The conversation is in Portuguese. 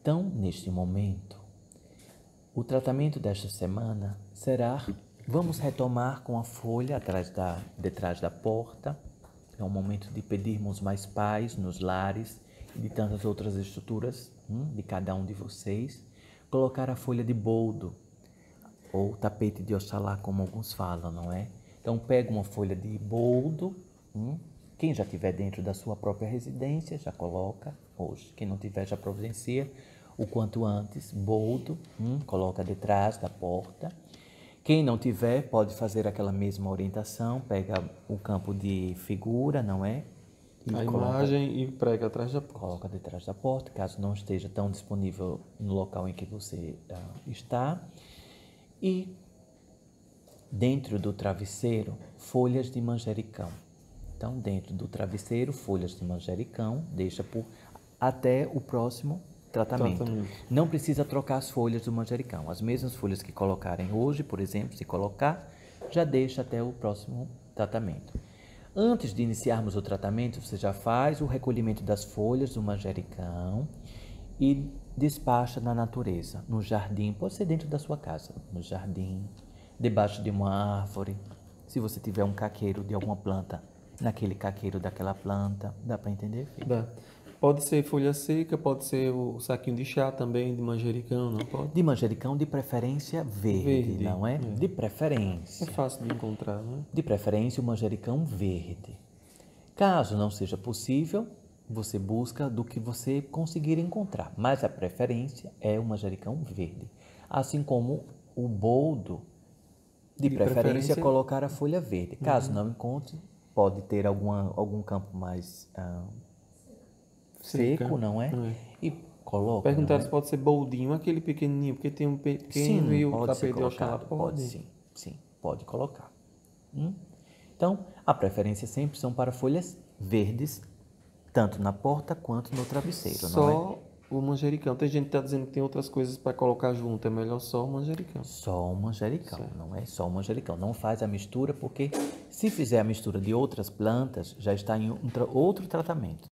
Então, neste momento, o tratamento desta semana será, vamos retomar com a folha detrás da porta. É um momento de pedirmos mais paz nos lares e de tantas outras estruturas de cada um de vocês. Colocar a folha de boldo ou tapete de Oxalá, como alguns falam, não é? Então, pega uma folha de boldo. Quem já estiver dentro da sua própria residência, já coloca hoje. Quem não tiver, já providencia o quanto antes. Boldo, coloca detrás da porta. Quem não tiver, pode fazer aquela mesma orientação. Pega o campo de figura, não é? A imagem e prega atrás da porta. Coloca detrás da porta, caso não esteja tão disponível no local em que você está. E dentro do travesseiro, folhas de manjericão. Então, dentro do travesseiro, folhas de manjericão, deixa até o próximo tratamento. Não precisa trocar as folhas do manjericão. As mesmas folhas que colocarem hoje, por exemplo, se colocar, já deixa até o próximo tratamento. Antes de iniciarmos o tratamento, você já faz o recolhimento das folhas do manjericão e despacha na natureza, no jardim, pode ser dentro da sua casa, no jardim, debaixo de uma árvore. Se você tiver um caqueiro de alguma planta, naquele caqueiro daquela planta, dá para entender, filho? Dá. Pode ser folha seca, pode ser o saquinho de chá também, de manjericão, não pode? De manjericão, de preferência verde, não é? De preferência. É fácil de encontrar, não é? De preferência o manjericão verde. Caso não seja possível, você busca do que você conseguir encontrar, mas a preferência é o manjericão verde. Assim como o boldo, de preferência colocar a folha verde. Caso não encontre, pode ter algum campo mais seco, não é? E coloca. Perguntaram se pode ser boldinho, aquele pequenininho, porque tem um pequeno e o tapete de Oxalá. Pode sim, pode colocar. Então, a preferência sempre são para folhas verdes, tanto na porta quanto no travesseiro, não é? Só o manjericão. Tem gente que está dizendo que tem outras coisas para colocar junto, é melhor só o manjericão. Só o manjericão, não é só o manjericão. Não faz a mistura, porque se fizer a mistura de outras plantas, já está em outro tratamento.